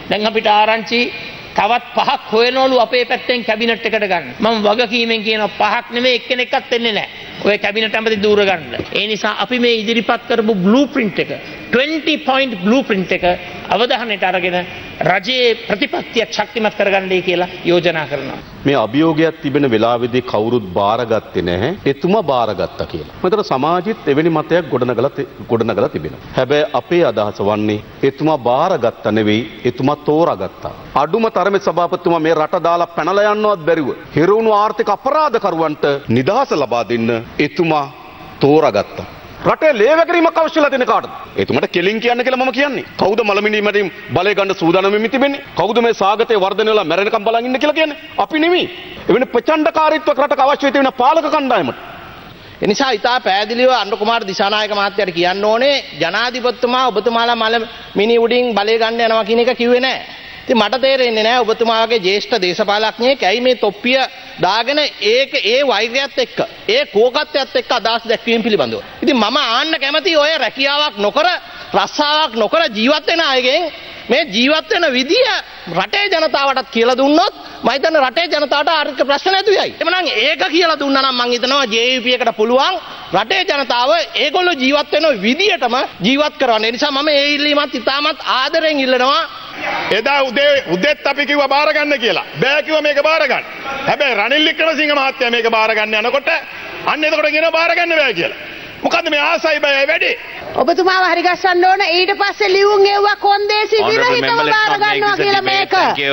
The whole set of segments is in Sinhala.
දැන් අපිට ආරංචි තවත් 5ක් හොයනවලු අපේ පැත්තෙන් කැබිනට් එකට ගන්න. මම වගකීමෙන් කියනවා 5ක් නෙමෙයි එක්කෙනෙක්වත් එන්නේ නැහැ. ඔය කැබිනට් ඇමති දූර ගන්න. ඒ නිසා අපි මේ ඉදිරිපත් කරපු බ්ලූප්‍රින්ට් එක 20 point බ්ලූප්‍රින්ට් එක අවධානයට අරගෙන රජයේ ප්‍රතිපත්තිය ශක්තිමත් කරගන්නයි කියලා යෝජනා කරනවා. මේ අභියෝගයක් තිබෙන වෙලාවේදී කවුරුත් බාරගත්තේ නැහැ. එතුමා බාරගත්තා කියලා. මතර සමාජෙත් එවැනි මතයක් ගොඩනගලා තිබෙනවා. හැබැයි අපේ අදහස වන්නේ එතුමා බාරගත්තා නෙවෙයි එතුමා තෝරාගත්තා. අඩුම තරමේ සභාපතිතුමා මේ රට දාලා පැනලා යන්නවත් බැරිව හිරුණු ආර්ථික අපරාධකරුවන්ට නිදහස ලබා දෙන්න එතුමා තෝරාගත්තා. රටේ ලේවැගරීමක් අවශ්‍යලා තියෙන කාටද? එතුමාට කෙලින් කියන්න කියලා මම කියන්නේ. කවුද මලමිණීමෙන් බලය ගන්න සූදානම් වෙමින් තිබෙන්නේ? කවුද මේ සාගතේ වර්ධනය වෙලා මැරෙනකම් බලන් ඉන්න කියලා කියන්නේ? අපි නෙමෙයි. එවැනි ප්‍රචණ්ඩකාරීත්වයක් රටක අවශ්‍ය වෙන පාලක කණ්ඩායමට. එනිසා ඉතා පැහැදිලිව අනුර කුමාර දිසානායක මහත්තයාට කියන්න ඕනේ ජනාධිපතිතුමා ඔබතුමාලා මලමිණී උඩින් බලය ගන්න යනවා කියන එක කිව්වේ නැහැ. ඉතින් මට තේරෙන්නේ නැහැ ඔබතුමා වගේ ජ්‍යෙෂ්ඨ දේශපාලඥයෙක් ඇයි මේ තොප්පිය දාගෙන ඒ වෛරයත් එක්ක ඒ කෝකත්වයත් එක්ක අදහස් දැක්වීම පිළිබඳව. ඉතින් මම ආන්න කැමති ඔය රැකියාවක් නොකර රස්සාවක් නොකර ජීවත් වෙන අයගෙන් මේ ජීවත් වෙන විදිය රටේ ජනතාවටත් කියලා දුන්නොත් මම හිතන්නේ රටේ ජනතාවට ආර්ථික ප්‍රශ්න නැතු වෙයි. එමනම් ඒක කියලා දුන්නා නම් මම හිතනවා JVP එකට පුළුවන් රටේ ජනතාව ඒගොල්ලෝ ජීවත් වෙන විදියටම ජීවත් කරවන්න. ඒ නිසා මම ඒ ඉල්ලීමත් ඉතාමත් ආදරෙන් ඉල්ලනවා. එදා උදෙත් අපි කිව්වා බාර ගන්න කියලා. බෑ කිව්වා මේක බාර ගන්න. හැබැයි රනිල් වික්‍රමසිංහ මහත්තයා මේක බාර ගන්න යනකොට අන්න එතකොට කියනවා බාර ගන්න බෑ කියලා. මොකද්ද මේ ආසයි බයයි වැඩි? ඔබතුමාව හරි ගස්සන්න ඕන ඊට පස්සේ ලියුම් එව්වා කොන්දේසි විරහිතව බාර ගන්නවා කියලා මේක.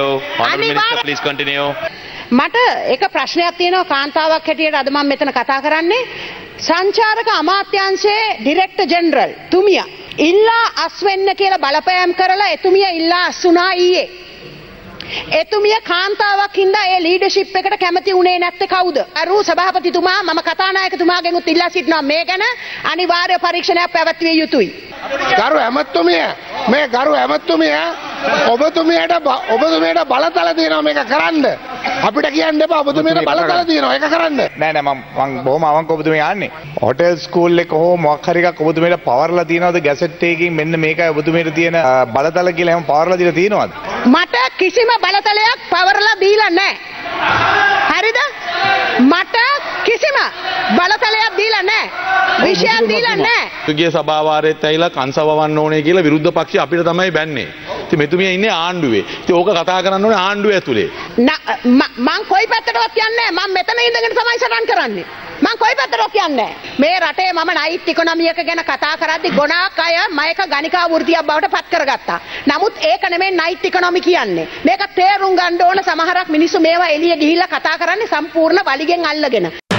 මට එක ප්‍රශ්නයක් තියෙනවා කාන්තාවක් හැටියට අද මම මෙතන කතා කරන්නේ සංචාරක අමාත්‍යාංශයේ ඩිරෙක්ටර් ජෙනරල් තුමියා ඉල්ලා අස් වෙන්න කියලා බලපෑම් කරලා එතුමිය ඉල්ලා අස් වුණා ඊයේ. එතුමිය කාන්තාවක් හින්දා ඒ ලීඩර්ෂිප් එකට කැමති උනේ නැත්තේ කවුද? අරු සභාපතිතුමා මම කතානායකතුමාගෙන් උත් ඉල්ලා සිටිනවා මේ ගැන අනිවාර්ය පරීක්ෂණයක් පැවැත්විය යුතුයි. ගරු ඇමතුමිය මේ ගරු ඇමතුමිය ඔබතුමියට බලතල තියෙනවා මේක කරන්න. අපිට කියන්න එපා ඔබතුමියට බලතල තියෙනවා ඒක කරන්න. නෑ මම බොහොම අවංක ඔබතුමිය ආන්නේ. හොටෙල් ස්කූල් එක හෝ මොකක් හරි එකක් ඔබතුමියට පවර්ලා තියනවද ගැසට් එකකින් මෙන්න මේකයි ඔබතුමියට තියෙන බලතල කියලා එහෙම පවර්ලා දීලා තියෙනවද? මට කිසිම බලතලයක් පවර්ලා දීලා නැහැ. හරිද? මට කිසිම බලතලයක් දීලා නැහැ. විශයක් දීලා නැහැ. ගිය සභාවාරයේත් ඇවිල්ලා කංසවවන්න ඕනේ කියලා විරුද්ධ පක්ෂය අපිට තමයි බැන්නේ. ඉතින් මෙතුමිය ඉන්නේ ආණ්ඩුවේ. ඉතින් ඕක කතා කරන්න ඕනේ ආණ්ඩුව ඇතුලේ. මං කොයි පැත්තටවත් යන්නේ නැහැ. මම මෙතන ඉඳගෙන තමයි සටන් කරන්නේ. මං කොයි පැත්තටවත් යන්නේ නැහැ. මේ රටේ මම නයිට් ඉකොනොමි එක ගැන කතා කරද්දී ගොඩාක් අය මයක ගණිකා වෘත්තියක් බවට පත් කරගත්තා. නමුත් ඒක නෙමෙයි නයිට් ඉකොනොමි කියන්නේ. මේක තේරුම් ගන්න ඕන සමහරක් මිනිස්සු මේවා එළිය ගිහිල්ලා කතා කරන්නේ සම්පූර්ණ වලිගෙන් අල්ලගෙන.